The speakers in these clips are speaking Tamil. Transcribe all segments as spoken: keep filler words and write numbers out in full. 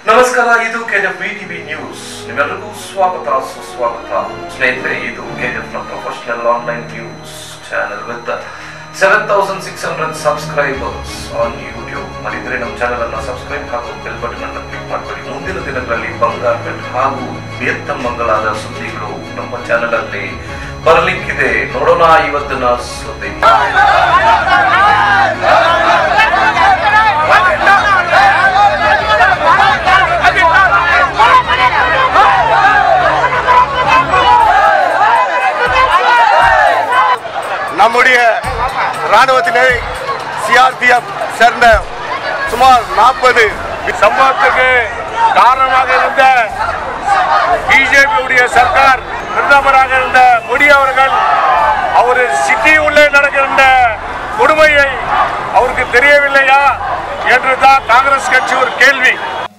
ನಮಸ್ಕಾರ, ಇದು ಕೆಜಿಎಫ್ ವಿಟಿವಿ ನ್ಯೂಸ್. ನಿಮ್ಮೆಲ್ಲರಿಗೂ ಸ್ವಾಗತ ಸುಸ್ವಾಗತ. ಸ್ನೇಹಿತರೆ, ಇದು ಕೆಜಿಎಫ್ ನ professional online news channel with seven thousand six hundred subscribers on YouTube. ಮರಿದ್ರೆ ನಮ್ಮ ಚಾನೆಲ್ ಅನ್ನು ಸಬ್ಸ್ಕ್ರೈಬ್ ಹಾಗೂ ಬೆಲ್ ಬಟನ್ ಅನ್ನು ಕ್ಲಿಕ್ ಮಾಡಬೇಡಿ. ಮುಂದಿನ ದಿನಗಳಲ್ಲಿ ಬಂಗಾರಪೇಟ್ ಹಾಗೂ ಬೇತ್ತಮಂಗಲಾದ ಸುದ್ದಿಗಳು ನಮ್ಮ ಚಾನೆಲ್ ಅಲ್ಲಿ ಬರಲಿಕ್ಕಿದೆ. ನೋಡೋಣ ಇವತ್ತಿನ ಸುದ್ದಿ. நம்முடைய ராணுவத்தினை சிஆர்பிஎஃப் சேர்ந்த சுமார் நாற்பது சம்பவத்துக்கு காரணமாக இருந்த பிஜேபியுடைய சர்க்கார் பிரதமராக இருந்த மோடி அவர்கள் அவர் சிட்டி உள்ளே நடக்கின்ற கொடுமையை அவருக்கு தெரியவில்லையா என்றுதான் காங்கிரஸ் கட்சி ஒரு கேள்வி.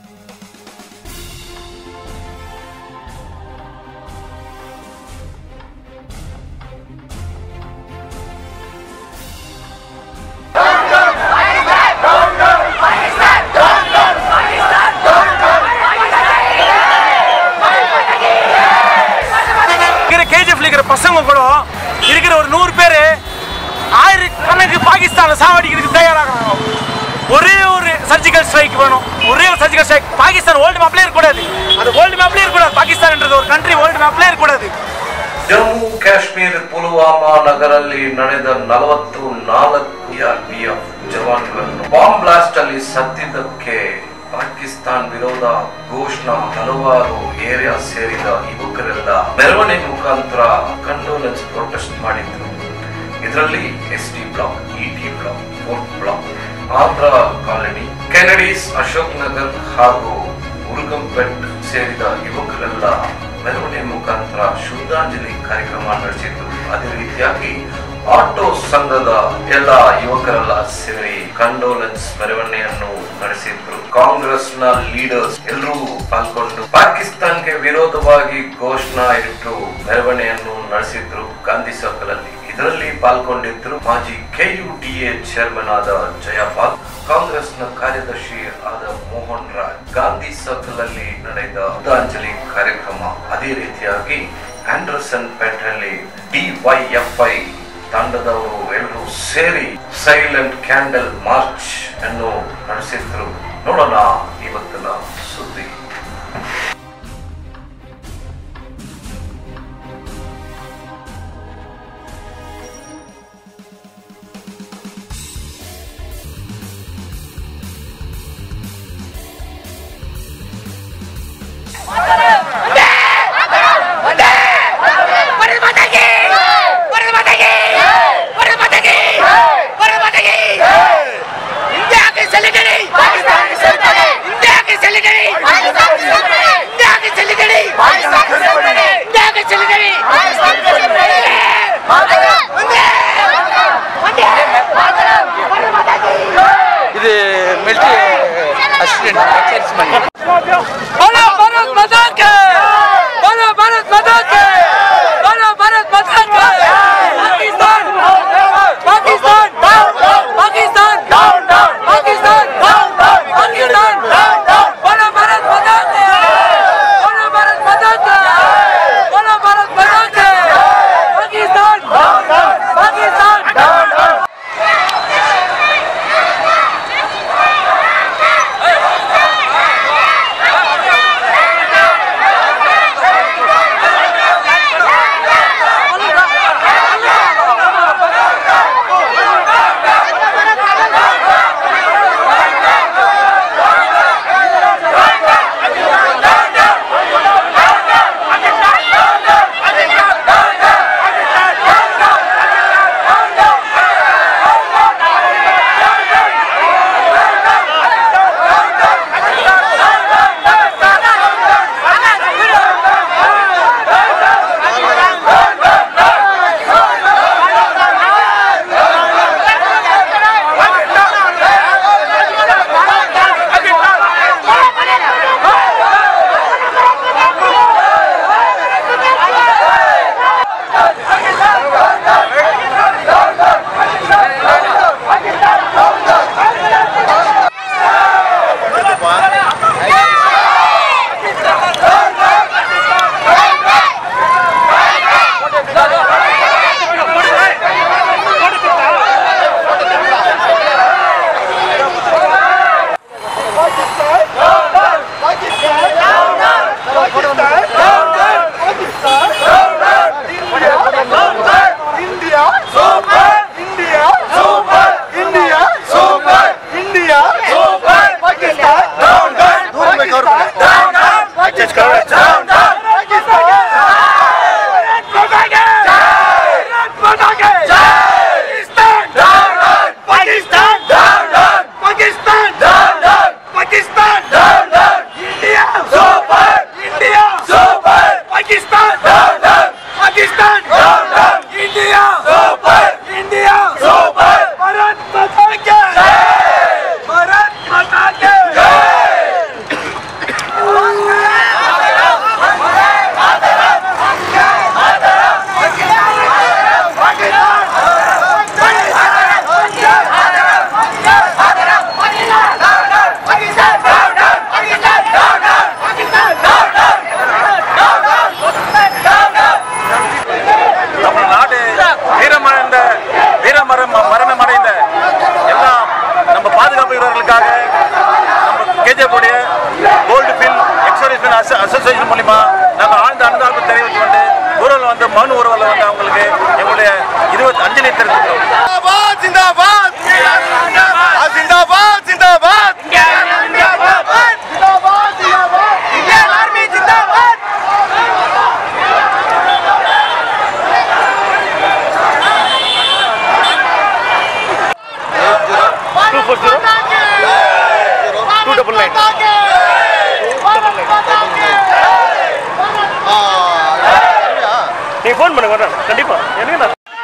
பசங்க இருக்கிற ஒரு நூறு பேரு ஆயிரக்கணக்கு பாகிஸ்தான் சாவடிக்கிறதுக்கு தயாராகிறாங்க. ஒரே ஒரு சர்ஜிக்கல் ஸ்ட்ரைக் வேணும், ஒரே ஒரு சர்ஜிக்கல் ஸ்ட்ரைக். பாகிஸ்தான் வேர்ல்டு மேப்ல இருக்கக்கூடாது, அது வேர்ல்டு மேப்ல இருக்கக்கூடாது. பாகிஸ்தான் என்றது ஒரு ಕಂಟ್ರಿ ವರ್ಲ್ಡ್ ಮ್ಯಾಪ್ಲೇ ಇರಕೂಡದು. ಜಮ್ಮು ಕಾಶ್ಮೀರ ಪುಲ್ವಾಮಾ ನಗರಲ್ಲಿ ನಡೆದ ನಲವತ್ತು ನಾಲ್ಕು ಸಿಆರ್ಪಿಎಫ್ ಜವಾನ್ಗಳನ್ನು ಬಾಂಬ್ ಬ್ಲಾಸ್ಟ್ ಅಲ್ಲಿ ಸತ್ತಿದ್ದಕ್ಕೆ ಪಾಕಿಸ್ತಾನ ವಿರೋಧ ಘೋಷಣಾ ಹಲವಾರು ಏರಿಯಾ ಸೇರಿದ ಯುವಕರೆಲ್ಲ ಮೆರವಣಿಗೆ ಮುಖಾಂತರ ಕಂಡೋಲೆನ್ಸ್ ಪ್ರೊಟೆಸ್ಟ್ ಮಾಡಿದ್ರು. ಇದರಲ್ಲಿ S T block, E T block, fourth block, Andhra colony, Kennedy's, Ashok Nagar ಹಾಗೂ ಮುರುಗಂಪೇಟ್ ಸೇರಿದ ಯುವಕರೆಲ್ಲ ಮೆರವಣಿಗೆ ಮುಖಾಂತರ ಶ್ರದ್ಧಾಂಜಲಿ ಕಾರ್ಯಕ್ರಮ ನಡೆಸಿದ್ರು. ಅದೇ ರೀತಿಯಾಗಿ ಆಟೋ ಸಂಘದ ಎಲ್ಲ ಯುವಕರೆಲ್ಲ ಸೇರಿ ಕಂಡೋಲೆನ್ಸ್ ಮೆರವಣಿಗೆಯನ್ನು ನಡೆಸಿದ್ರು. ಕಾಂಗ್ರೆಸ್ ನ ಲೀಡರ್ಸ್ ಎಲ್ಲರೂ ಪಾಲ್ಗೊಂಡು ಪಾಕಿಸ್ತಾನ್ಗೆ ವಿರೋಧವಾಗಿ ಘೋಷಣಾ ಇಟ್ಟು ಮೆರವಣಿಗೆಯನ್ನು ನಡೆಸಿದ್ರು ಗಾಂಧಿ ಸರ್ಕಲ್ ಅಲ್ಲಿ. ಇದರಲ್ಲಿ ಪಾಲ್ಗೊಂಡಿದ್ರು ಮಾಜಿ ಕೆಯುಡಿಎ ಚೇರ್ಮನ್ ಆದ ಜಯಪಾಲ್, ಕಾಂಗ್ರೆಸ್ ನ ಕಾರ್ಯದರ್ಶಿ ಆದ ಮೋಹನ್ ರಾಜ್. ಗಾಂಧಿ ಸರ್ಕಲ್ ಅಲ್ಲಿ ನಡೆದ ಶ್ರದ್ಧಾಂಜಲಿ ಕಾರ್ಯಕ್ರಮ ಅದೇ ರೀತಿಯಾಗಿ ಆಂಡರ್ಸನ್ ಪೇಟೆಯಲ್ಲಿ ಡಿವೈಎಫ್ಐ ತಂಡದವರು ಎಲ್ಲರೂ ಸೇರಿ ಸೈಲೆಂಟ್ ಕ್ಯಾಂಡಲ್ ಮಾರ್ಚ್ ಅನ್ನು ನಡೆಸಿದ್ರು. ನೋಡೋಣ ಇವತ್ತಿನ ಸುದ್ದಿ. ಇದು ಮಿಲಿಟರಿ ಅಸಿಸ್ಟೆಂಟ್ ಎಕ್ಸೈಸ್ ಮನಿ. बोलो भारत माता की, बोलो भारत माता की, बोलो भारत माता की. पाकिस्तान पाकिस्तान पाकिस्तान पाकिस्तान पाकिस्तान. बोलो भारत माता की, बोलो भारत माता की, बोलो भारत माता की. Pakistan Pakistan. Gold field ex-servicemen association மூலிமா நாங்கள் ஆழ்ந்த அனுதாபத்தை தெரிவித்து கொண்டு ஊரில் வந்து மண் ஊர்வலம் வந்து அவங்களுக்கு எங்களுடைய இருபத்தி அஞ்சலி தெரிவிக்கிறோம். நீ ஃபோன் பண்ணுங்க வரேன் கண்டிப்பா. எனக்கு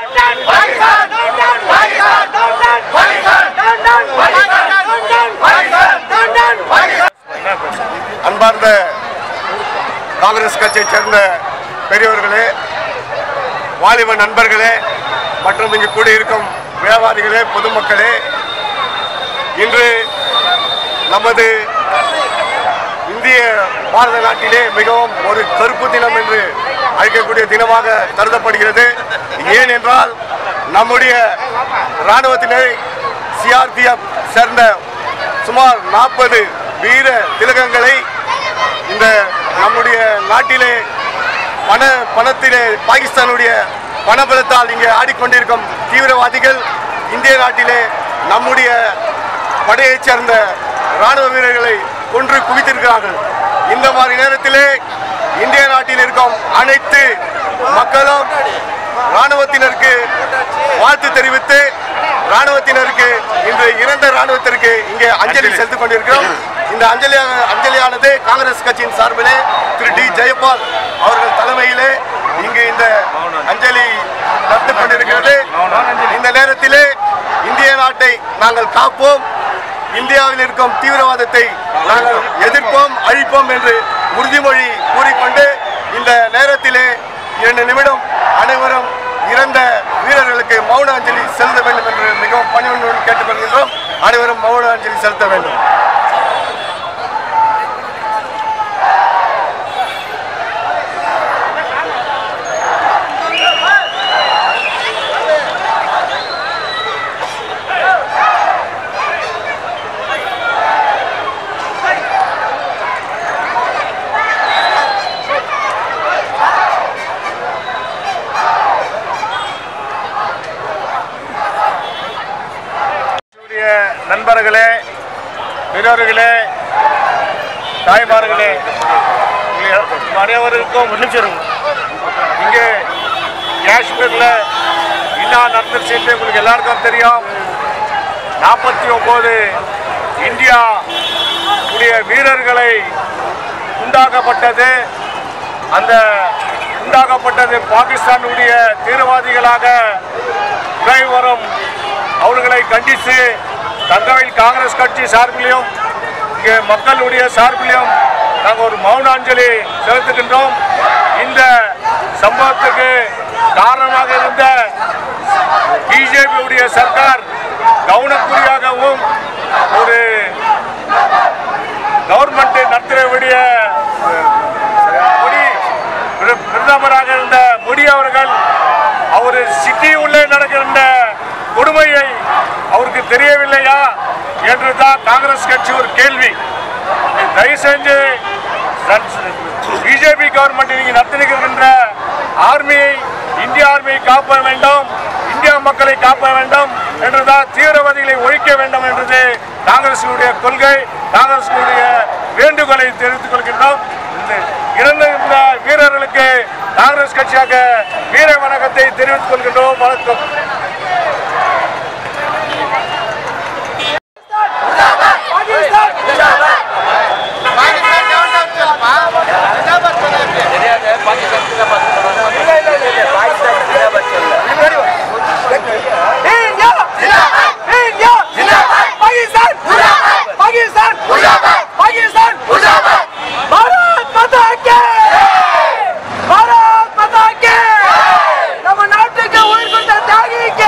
அன்பார்ந்த காங்கிரஸ் கட்சியைச் சேர்ந்த பெரியவர்களே, வாலிப நண்பர்களே மற்றும் இங்கு கூடியிருக்கும் வியாபாரிகளே, பொதுமக்களே, இன்று நமது இந்திய பாரத நாட்டிலே மிகவும் ஒரு கருப்பு தினம் என்று அழைக்கக்கூடிய தினமாக கருதப்படுகிறது. ஏன் என்றால் நம்முடைய இராணுவத்தினர் சிஆர்பிஎஃப் சேர்ந்த சுமார் நாற்பது வீர திலகங்களை இந்த நம்முடைய நாட்டிலே பண பணத்திலே பாகிஸ்தானுடைய பணபலத்தால் இங்கே ஆடிக்கொண்டிருக்கும் தீவிரவாதிகள் இந்திய நாட்டிலே நம்முடைய படையைச் சேர்ந்த இராணுவ வீரர்களை கொன்று குவித்திருக்கிறார்கள். இந்த மாதிரி நேரத்திலே இந்திய நாட்டில் இருக்கும் அனைத்து மக்களும் இராணுவத்தினருக்கு வாழ்த்து தெரிவித்து இராணுவத்தினருக்கு இன்று இறந்த இராணுவத்திற்கு இங்கே அஞ்சலி செலுத்திக் கொண்டிருக்கிறோம். இந்த அஞ்சலி அஞ்சலியானது காங்கிரஸ் கட்சியின் சார்பிலே திரு டி ஜெயபால் அவர்கள் தலைமையிலே இங்கு இந்த அஞ்சலி நடத்திக் கொண்டிருக்கிறது. இந்த நேரத்திலே இந்திய நாட்டை நாங்கள் காப்போம், இந்தியாவில் இருக்கும் தீவிரவாதத்தை நாங்கள் எதிர்ப்போம், அழிப்போம் என்று உறுதிமொழி கூறிக்கொண்டு இந்த நேரத்திலே இரண்டு நிமிடம் அனைவரும் இறந்த வீரர்களுக்கு மௌன அஞ்சலி செலுத்த வேண்டும் என்று மிகவும் பணிவுடன் கேட்டுக்கொள்கின்றோம். அனைவரும் மௌன அஞ்சலி செலுத்த வேண்டும். நண்பர்களே, பெரியோர்களே, தாய்மார்களே, அனைவருக்கும் இங்கே காஷ்மீரில் என்ன நடந்துச்சு உங்களுக்கு எல்லாருக்கும் தெரியும். நாற்பத்தி ஒன்பது இந்தியா உடைய வீரர்களை உண்டாக்கப்பட்டது. அந்த உண்டாக்கப்பட்டது பாகிஸ்தானுடைய தீவிரவாதிகளாக உரை வரும் அவர்களை கண்டித்து தங்கவில் காங்கிரஸ் கட்சி சார்பிலையும் இங்கே மக்களுடைய சார்பிலையும் நாங்கள் ஒரு மௌன அஞ்சலி செலுத்துகின்றோம். இந்த சம்பவத்துக்கு காரணமாக இருந்த பிஜேபியுடைய சர்க்கார் கவனக்குறியாகவும் ஒரு கவர்மெண்ட் நடத்துகிற பிரதமராக இருந்த மோடி அவர்கள் அவர் சிட்டி உள்ளே நடக்கின்ற கொடுமையை அவருக்கு தெரியவில்லையா என்றுதான் காங்கிரஸ் கட்சி ஒரு கேள்வி. தயவு செஞ்சு பிஜேபி கவர்மெண்ட் நீங்க நடத்திருக்கின்ற ஆர்மியை, இந்திய ஆர்மியை காப்ப வேண்டும், இந்தியா மக்களை காப்ப வேண்டும் என்றுதான் தீவிரவாதிகளை ஒழிக்க வேண்டும் என்றது காங்கிரசுடைய கொள்கை. காங்கிரசுடைய வேண்டுகோளை தெரிவித்துக் கொள்கின்றோம். இறந்த வீரர்களுக்கு காங்கிரஸ் கட்சியாக வீர வணக்கத்தை தெரிவித்துக் கொள்கின்றோம். வணக்கம். நம்ம நாட்டுக்கு உயிர் கொடுத்த தியாகிக்கு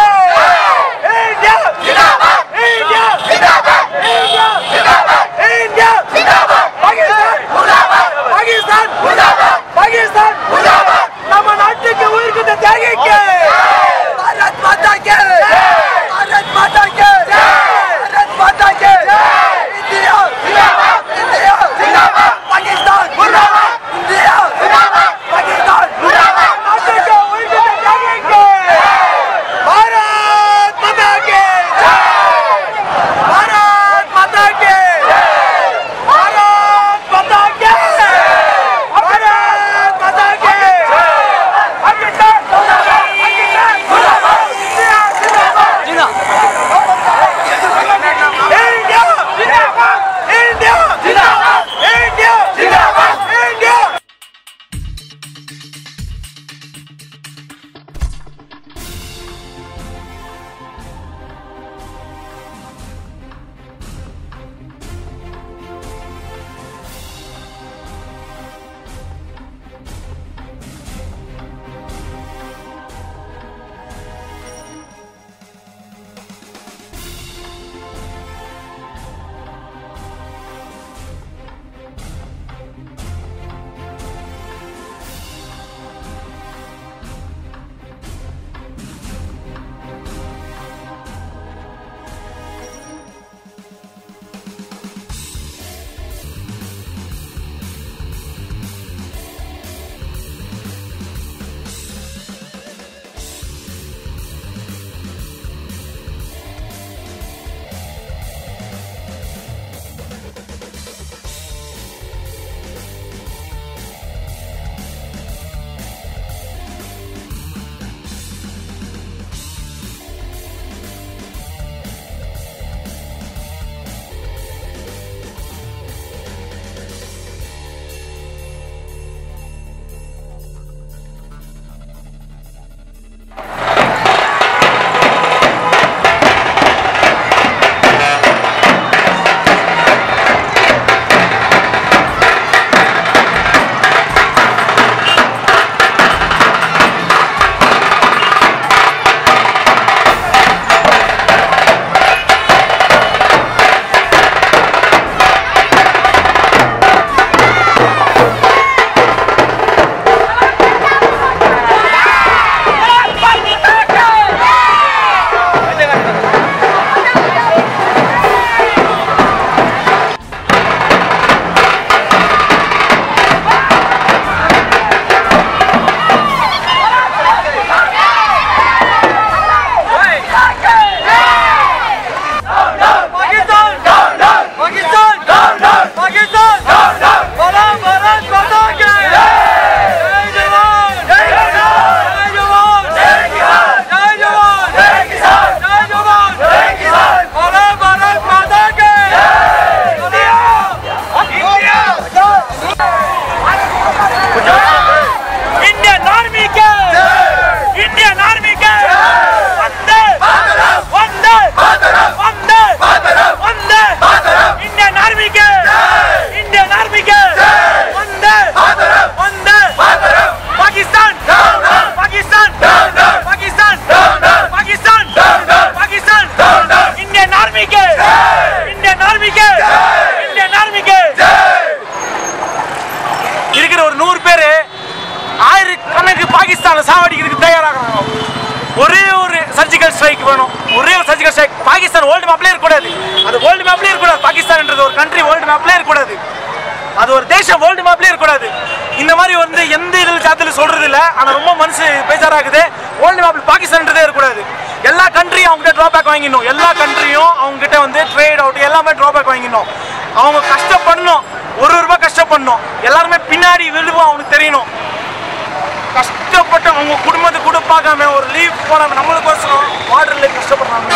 இருக்கிற ஒரு நூறு பேர் ஆயிரக்கணக்கு பாகிஸ்தானை சாவடிக்கிறதுக்கு தயாராகிறாங்க. ஒரே ஒரு சர்ஜிக்கல் ஸ்ட்ரைக் வேணும், ஒரே ஒரு சர்ஜிக்கல் ஸ்ட்ரைக். பாகிஸ்தான் வேர்ல்டு மேப்லேயே இருக்கக்கூடாது, அது வேர்ல்டு மேப்லேயே இருக்கக்கூடாது. பாகிஸ்தான்ன்றது ஒரு கண்ட்ரி வேர்ல்டு மேப்லேயே இருக்கக்கூடாது, அது ஒரு தேசம் வேர்ல்டு மேப்லேயே இருக்கக்கூடாது. இந்த மாதிரி வந்து எந்த இதில் சாத்தில் சொல்றது இல்லை, ஆனால் ரொம்ப மனசு பேஜாராகுது. வேர்ல்டு மேப்பில் பாகிஸ்தான்ன்றதே இருக்கக்கூடாது. எல்லா கண்ட்ரியும் அவங்ககிட்ட ட்ராபேக் வாங்கிடணும், எல்லா கண்ட்ரியும் அவங்ககிட்ட வந்து ட்ரேட் அவுட் எல்லாமே ட்ராபேக் வாங்கிடணும். அவங்க கஷ்டப்படணும், ஒரு ரூபாய் கஷ்டப்படணும், எல்லாருமே பின்னாடி விழுவோம் அவனுக்கு தெரியணும். கஷ்டப்பட்டு அவங்க குடும்பத்தை கூட பார்க்காம ஒரு லீவ் போனாம நம்மளுக்கோசரம் வாட்டர்ல கஷ்டப்படுறாங்க.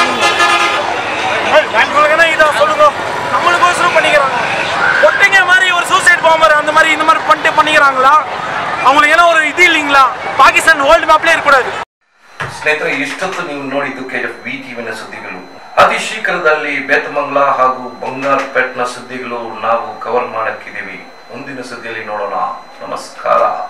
இதை சொல்லுங்க, நம்மளுக்கோசரம் பண்ணிக்கிறாங்க. ஒட்டைங்க மாதிரி ஒரு சூசைட் பாம்பர் அந்த மாதிரி இந்த மாதிரி பண்ணிட்டு பண்ணிக்கிறாங்களா? அவங்களுக்கு ஏன்னா ஒரு இது இல்லைங்களா? பாகிஸ்தான் வேர்ಲ್ಡ್ ಮ್ಯಾಪ್ಲೇ ಇರಕೂಡದು. ಸ್ನೇಹಿತರೆ, ಇಷ್ಟೊತ್ತು ನೀವು ನೋಡಿದ್ದು ಕೆಎಫ್ ವಿಟಿವಿನ ಸುದ್ದಿಗಳು. ಅತಿ ಶೀಘ್ರದಲ್ಲಿ ಬೇತಮಂಗಲ ಹಾಗೂ ಬಂಗಾರಪೇಟ್ನ ಸುದ್ದಿಗಳು ನಾವು ಕವರ್ ಮಾಡಕ್ಕಿದ್ದೀವಿ. ಮುಂದಿನ ಸುದ್ದಿಯಲ್ಲಿ ನೋಡೋಣ. ನಮಸ್ಕಾರ.